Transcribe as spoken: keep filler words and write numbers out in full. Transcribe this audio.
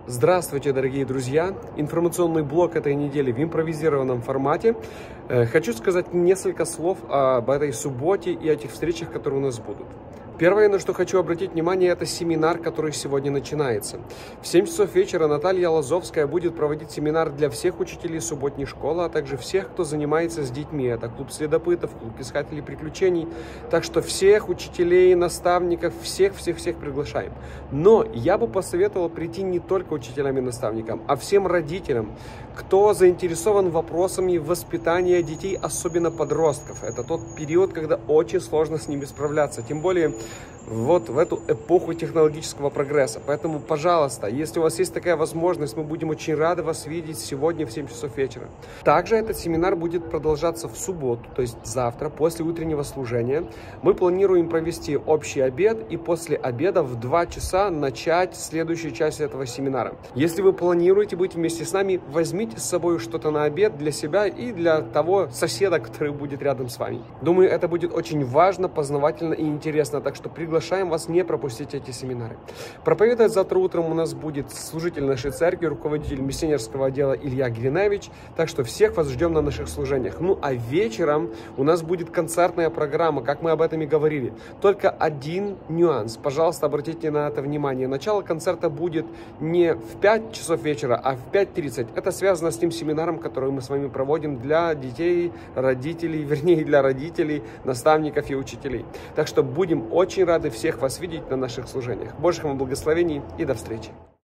Здравствуйте, дорогие друзья! Информационный блок этой недели в импровизированном формате. Хочу сказать несколько слов об этой субботе и этих встречах, которые у нас будут. Первое, на что хочу обратить внимание, это семинар, который сегодня начинается. В семь часов вечера Наталья Лазовская будет проводить семинар для всех учителей субботней школы, а также всех, кто занимается с детьми. Это клуб следопытов, клуб искателей приключений. Так что всех учителей, наставников, всех-всех-всех приглашаем. Но я бы посоветовал прийти не только учителям и наставникам, а всем родителям, кто заинтересован вопросами воспитания детей, особенно подростков. Это тот период, когда очень сложно с ними справляться. Тем более вот в эту эпоху технологического прогресса. Поэтому, пожалуйста, если у вас есть такая возможность, мы будем очень рады вас видеть сегодня в семь часов вечера. Также этот семинар будет продолжаться в субботу, то есть завтра, после утреннего служения. Мы планируем провести общий обед и после обеда в два часа начать следующую часть этого семинара. Если вы планируете быть вместе с нами, возьмите с собой что-то на обед для себя и для того соседа, который будет рядом с вами. Думаю, это будет очень важно, познавательно и интересно, так что приглашаю. Приглашаем вас не пропустить эти семинары. Проповедовать завтра утром у нас будет служитель нашей церкви, руководитель миссионерского отдела Илья Гриневич. Так что всех вас ждем на наших служениях. Ну а вечером у нас будет концертная программа, как мы об этом и говорили. Только один нюанс. Пожалуйста, обратите на это внимание. Начало концерта будет не в пять часов вечера, а в пять тридцать. Это связано с тем семинаром, который мы с вами проводим для детей, родителей, вернее для родителей, наставников и учителей. Так что будем очень рады всех вас видеть на наших служениях. Божьих вам благословений и до встречи!